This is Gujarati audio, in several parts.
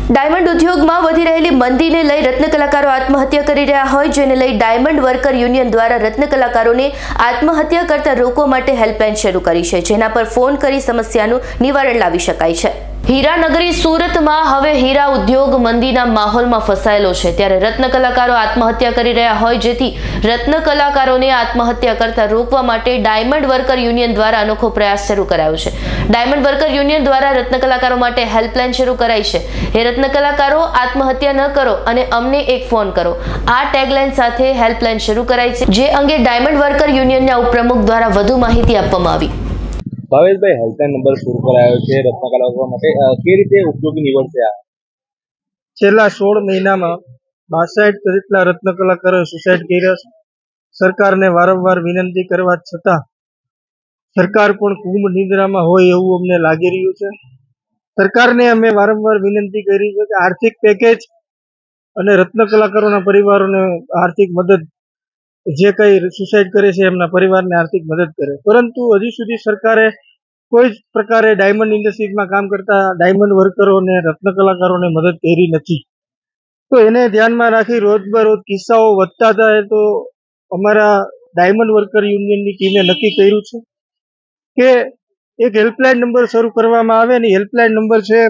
ડાયમંડ ઉદ્યોગમાં વધી રહેલી મંદીને લઈ રત્ન કલાકારો આત્મહત્યા કરી રહ્યા હોય, જેને લઈ ડાયમંડ વર્કર યુનિયન દ્વારા રત્ન કલાકારોને આત્મહત્યા કરતા રોકવા માટે હેલ્પલાઇન શરૂ કરી છે, જેના પર ફોન કરી સમસ્યાનું નિવારણ લાવી શકાય છે। હીરાનગરી સુરતમાં હવે હીરા ઉદ્યોગ મંદીના માહોલમાં ફસાયેલો છે, ત્યારે રત્ન કલાકારો આત્મહત્યા કરી રહ્યા હોય, જેથી રત્ન કલાકારોને આત્મહત્યા કરતા રોકવા માટે ડાયમંડ વર્કર યુનિયન દ્વારા અનોખો પ્રયાસ શરૂ કરાયો છે। ડાયમંડ વર્કર યુનિયન દ્વારા રત્ન કલાકારો માટે હેલ્પલાઇન શરૂ કરાઈ છે। એ રત્ન કલાકારો આત્મહત્યા ન કરો અને અમને એક ફોન કરો, આ ટેગલાઇન સાથે હેલ્પલાઇન શરૂ કરાઈ છે, જે અંગે ડાયમંડ વર્કર યુનિયનના ઉપપ્રમુખ દ્વારા વધુ માહિતી આપવામાં આવી। ભાવેશભાઈ, હેલ્પલાઇન નંબર શરૂ કરાયો છે રત્ન કલાકારો માટે, કઈ રીતે ઉપયોગી નીવડશે આ? છેલ્લા 16 મહિનામાં 62 જેટલા રત્ન કલાકારોએ સુસાઇડ કર્યા છે। સરકારને વારંવાર વિનંતી કરવા છતાં સરકાર પણ કુંભ નિદ્રામાં હોય એવું અમને લાગી રહ્યું છે। સરકારને અમે વારંવાર વિનંતી કરી છે કે આર્થિક પેકેજ અને રત્ન કલાકારોના પરિવારોને આર્થિક મદદ, જે કઈ સુસાઇડ કરે છે એમના પરિવારને આર્થિક મદદ કરે, પરંતુ હજી સુધી સરકારે કોઈ જ પ્રકારે ડાયમંડ ઇન્ડસ્ટ્રીઝમાં કામ કરતા ડાયમંડ વર્કરોને, રત્ન કલાકારોને મદદ કરી નથી। તો એને ધ્યાનમાં રાખી રોજબરોજ કિસ્સાઓ વધતા જાય તો અમારા ડાયમંડ વર્કર યુનિયનની ટીમે નક્કી કર્યું છે કે એક હેલ્પલાઇન નંબર શરૂ કરવામાં આવે, અને હેલ્પલાઇન નંબર છે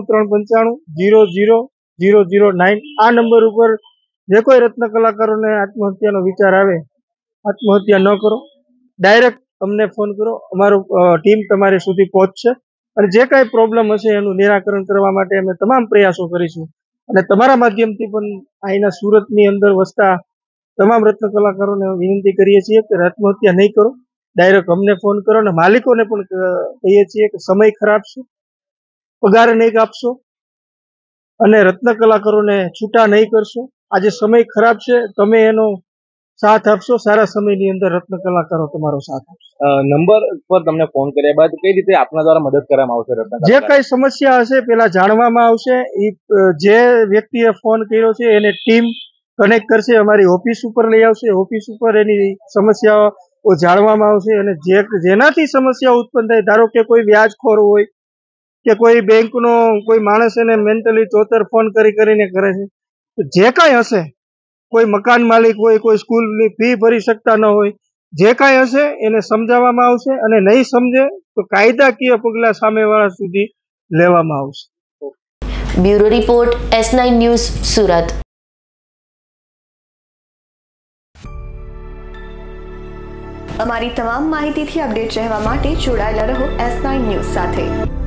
9235500009। આ નંબર ઉપર જે કોઈ રત્ન કલાકારોને આત્મહત્યાનો વિચાર આવે, આત્મહત્યા ન કરો, ડાયરેક્ટ અમને ફોન કરો, અમારું ટીમ તમારી સુધી પહોંચશે અને જે કાંઈ પ્રોબ્લેમ હશે એનું નિરાકરણ કરવા માટે અમે તમામ પ્રયાસો કરીશું। અને તમારા માધ્યમથી પણ અહીંના સુરતની અંદર વસતા તમામ રત્ન કલાકારોને વિનંતી કરીએ છીએ કે આત્મહત્યા નહીં કરો, ડાયરેક્ટ અમને ફોન કરો, અને માલિકોને પણ કહીએ છીએ કે સમય ખરાબ છે, પગાર નહીં આપશો અને રત્ન કલાકારોને છૂટા નહીં કરશો। આજે સમય ખરાબ છે, તમે એનો સાથ આપશો, સારા સમયની અંદર રત્ન કલાકારો તમારો સાથ આપશે। નંબર પર તમને ફોન કર્યા બાદ કઈ રીતે આપના દ્વારા મદદ કરવામાં આવશે? રત્ન જે કઈ સમસ્યા હશે પેલા જાણવામાં આવશે, જે વ્યક્તિએ ફોન કર્યો છે એને ટીમ કનેક્ટ કરશે, અમારી ઓફિસ ઉપર લઈ આવશે, ઓફિસ ઉપર એની સમસ્યાઓ જાણવામાં આવશે, અને જેનાથી સમસ્યા ઉત્પન્ન થાય, ધારો કે કોઈ વ્યાજખોર હોય કે કોઈ બેંકનો કોઈ માણસ એને મેન્ટલી ચોતર ફોન કરીને કરે છે, તો જે કાંઈ હશે, કોઈ મકાન માલિક હોય, કોઈ સ્કૂલની ફી ભરી શકતા ન હોય, જે કાંઈ હશે એને સમજાવવામાં આવશે, અને નહીં સમજે તો કાયદાકીય પગલાં સામેવાળા સુધી લેવામાં આવશે। Bureau report, S9 news, Surat. અમારી તમામ માહિતીથી અપડેટ રહેવા માટે જોડાયેલા રહો S9 ન્યૂઝ સાથે।